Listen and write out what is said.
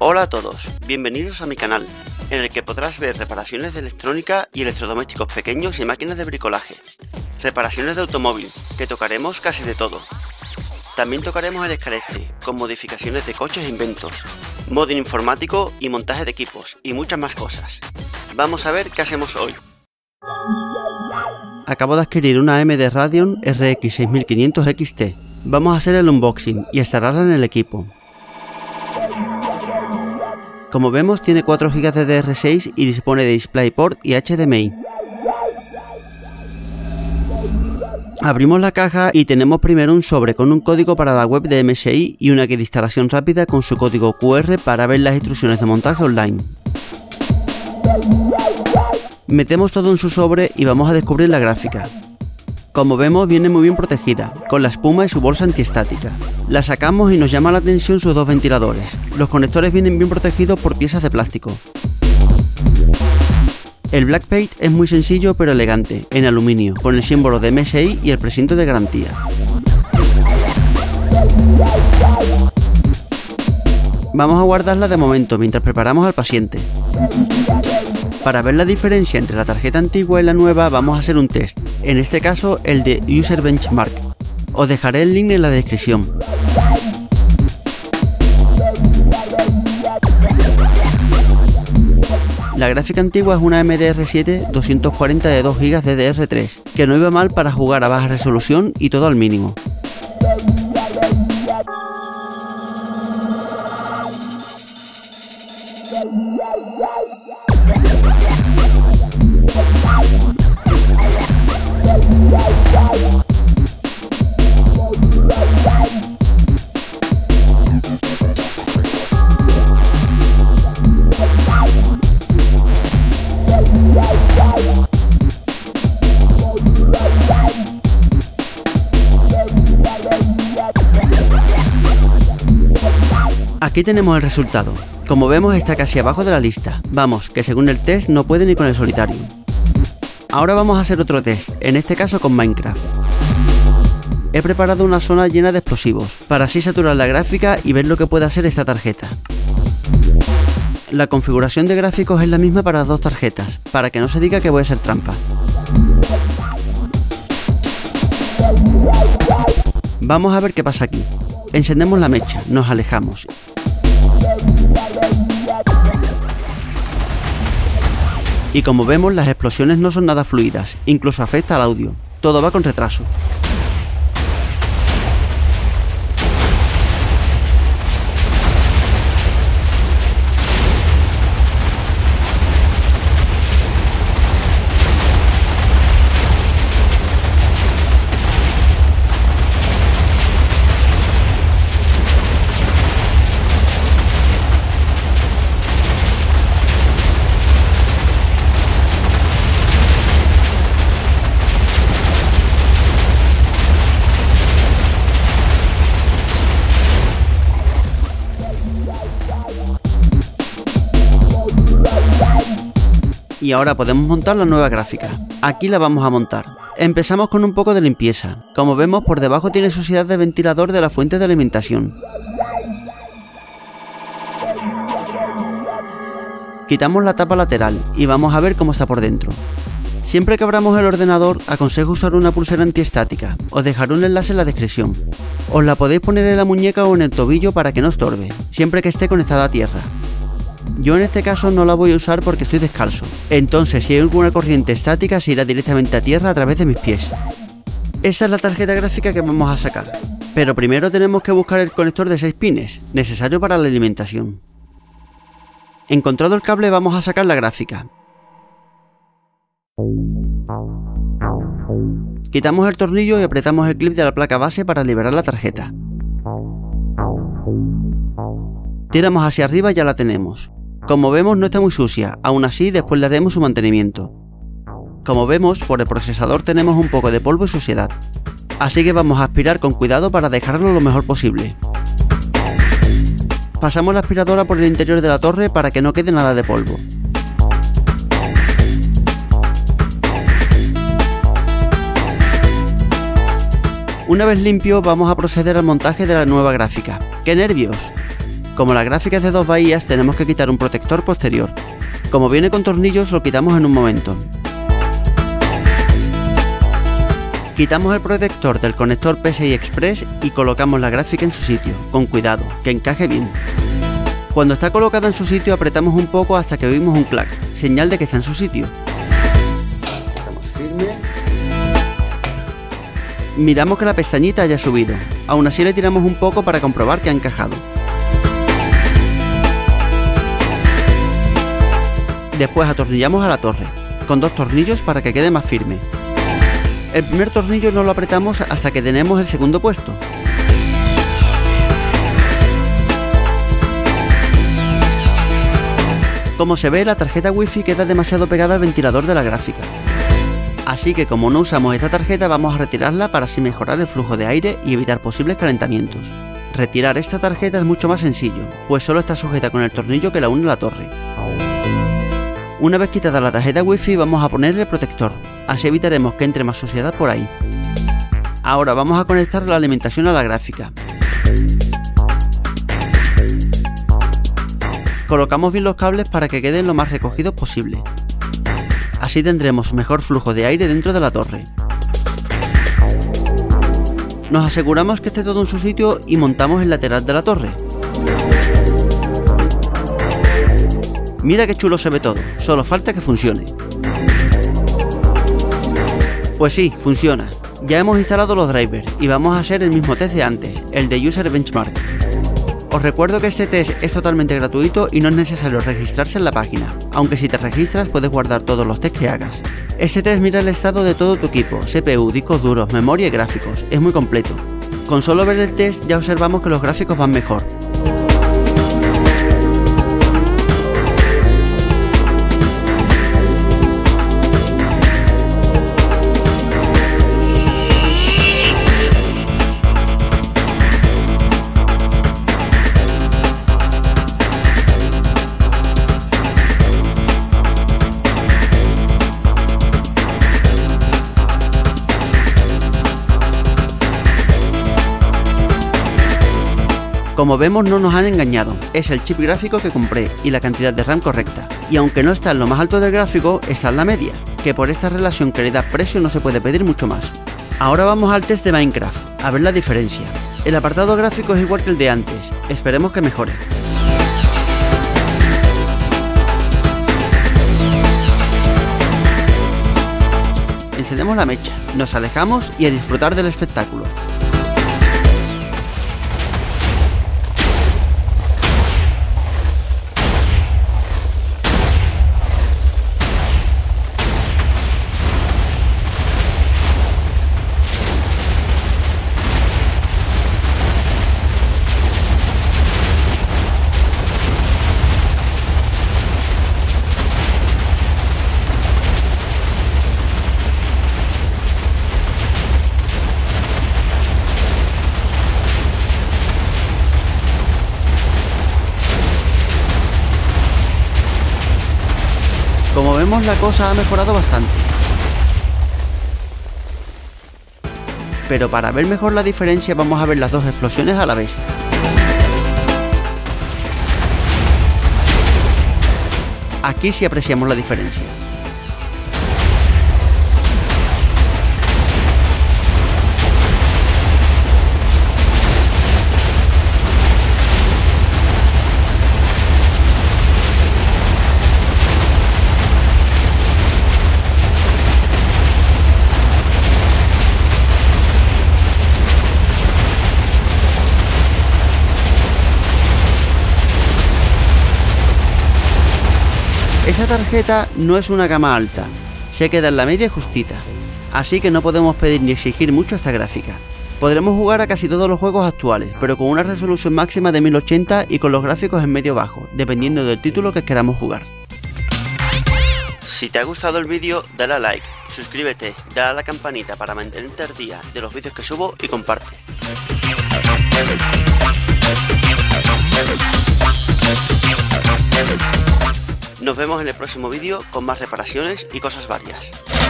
Hola a todos, bienvenidos a mi canal, en el que podrás ver reparaciones de electrónica y electrodomésticos pequeños y máquinas de bricolaje, reparaciones de automóvil, que tocaremos casi de todo. También tocaremos el escalestre, con modificaciones de coches e inventos, modding informático y montaje de equipos, y muchas más cosas. Vamos a ver qué hacemos hoy. Acabo de adquirir una AMD Radeon RX 6500 XT. Vamos a hacer el unboxing y instalarla en el equipo. Como vemos, tiene 4 GB de DDR6 y dispone de DisplayPort y HDMI. Abrimos la caja y tenemos primero un sobre con un código para la web de MSI y una guía de instalación rápida con su código QR para ver las instrucciones de montaje online. Metemos todo en su sobre y vamos a descubrir la gráfica. Como vemos, viene muy bien protegida, con la espuma y su bolsa antiestática. La sacamos y nos llama la atención sus dos ventiladores. Los conectores vienen bien protegidos por piezas de plástico. El black paint es muy sencillo pero elegante, en aluminio, con el símbolo de MSI y el precinto de garantía. Vamos a guardarla de momento mientras preparamos al paciente. Para ver la diferencia entre la tarjeta antigua y la nueva vamos a hacer un test, en este caso el de User Benchmark. Os dejaré el link en la descripción. La gráfica antigua es una AMD R7 240 de 2 GB DDR3, que no iba mal para jugar a baja resolución y todo al mínimo. Aquí tenemos el resultado. Como vemos, está casi abajo de la lista. Vamos, que según el test no puede ni con el solitario. Ahora vamos a hacer otro test, en este caso con Minecraft. He preparado una zona llena de explosivos, para así saturar la gráfica y ver lo que puede hacer esta tarjeta. La configuración de gráficos es la misma para las dos tarjetas, para que no se diga que voy a hacer trampa. Vamos a ver qué pasa aquí. Encendemos la mecha, nos alejamos. Y como vemos, las explosiones no son nada fluidas, incluso afecta al audio. Todo va con retraso. Y ahora podemos montar la nueva gráfica. Aquí la vamos a montar. Empezamos con un poco de limpieza. Como vemos, por debajo tiene suciedad de ventilador de la fuente de alimentación. Quitamos la tapa lateral y vamos a ver cómo está por dentro. Siempre que abramos el ordenador, aconsejo usar una pulsera antiestática. Os dejaré un enlace en la descripción. Os la podéis poner en la muñeca o en el tobillo para que no estorbe, siempre que esté conectada a tierra. Yo en este caso no la voy a usar porque estoy descalzo, entonces si hay alguna corriente estática se irá directamente a tierra a través de mis pies. Esta es la tarjeta gráfica que vamos a sacar, pero primero tenemos que buscar el conector de 6 pines, necesario para la alimentación. Encontrado el cable vamos a sacar la gráfica. Quitamos el tornillo y apretamos el clip de la placa base para liberar la tarjeta. Tiramos hacia arriba y ya la tenemos. Como vemos, no está muy sucia, aún así después le haremos su mantenimiento. Como vemos, por el procesador tenemos un poco de polvo y suciedad, así que vamos a aspirar con cuidado para dejarlo lo mejor posible. Pasamos la aspiradora por el interior de la torre para que no quede nada de polvo. Una vez limpio, vamos a proceder al montaje de la nueva gráfica. ¡Qué nervios! Como la gráfica es de 2 bahías, tenemos que quitar un protector posterior. Como viene con tornillos, lo quitamos en un momento. Quitamos el protector del conector PCI Express y colocamos la gráfica en su sitio, con cuidado, que encaje bien. Cuando está colocada en su sitio apretamos un poco hasta que oímos un clac, señal de que está en su sitio. Estamos firmes. Miramos que la pestañita haya subido, aún así le tiramos un poco para comprobar que ha encajado. Después atornillamos a la torre, con 2 tornillos para que quede más firme. El primer tornillo no lo apretamos hasta que tenemos el segundo puesto. Como se ve, la tarjeta Wi-Fi queda demasiado pegada al ventilador de la gráfica. Así que como no usamos esta tarjeta, vamos a retirarla para así mejorar el flujo de aire y evitar posibles calentamientos. Retirar esta tarjeta es mucho más sencillo, pues solo está sujeta con el tornillo que la une a la torre. Una vez quitada la tarjeta Wi-Fi, vamos a ponerle el protector, así evitaremos que entre más suciedad por ahí. Ahora vamos a conectar la alimentación a la gráfica. Colocamos bien los cables para que queden lo más recogidos posible. Así tendremos mejor flujo de aire dentro de la torre. Nos aseguramos que esté todo en su sitio y montamos el lateral de la torre. Mira qué chulo se ve todo, solo falta que funcione. Pues sí, funciona. Ya hemos instalado los drivers y vamos a hacer el mismo test de antes, el de User Benchmark. Os recuerdo que este test es totalmente gratuito y no es necesario registrarse en la página, aunque si te registras puedes guardar todos los tests que hagas. Este test mira el estado de todo tu equipo, CPU, discos duros, memoria y gráficos, es muy completo. Con solo ver el test ya observamos que los gráficos van mejor. Como vemos, no nos han engañado, es el chip gráfico que compré y la cantidad de RAM correcta, y aunque no está en lo más alto del gráfico, está en la media, que por esta relación calidad-precio no se puede pedir mucho más. Ahora vamos al test de Minecraft, a ver la diferencia. El apartado gráfico es igual que el de antes, esperemos que mejore. Encendemos la mecha, nos alejamos y a disfrutar del espectáculo. Como vemos, la cosa ha mejorado bastante. Pero para ver mejor la diferencia vamos a ver las dos explosiones a la vez. Aquí sí apreciamos la diferencia. Esa tarjeta no es una gama alta, se queda en la media justita, así que no podemos pedir ni exigir mucho a esta gráfica. Podremos jugar a casi todos los juegos actuales, pero con una resolución máxima de 1080 y con los gráficos en medio bajo, dependiendo del título que queramos jugar. Si te ha gustado el vídeo, dale a like, suscríbete, dale a la campanita para mantenerte al día de los vídeos que subo y comparte. Nos vemos en el próximo vídeo con más reparaciones y cosas varias.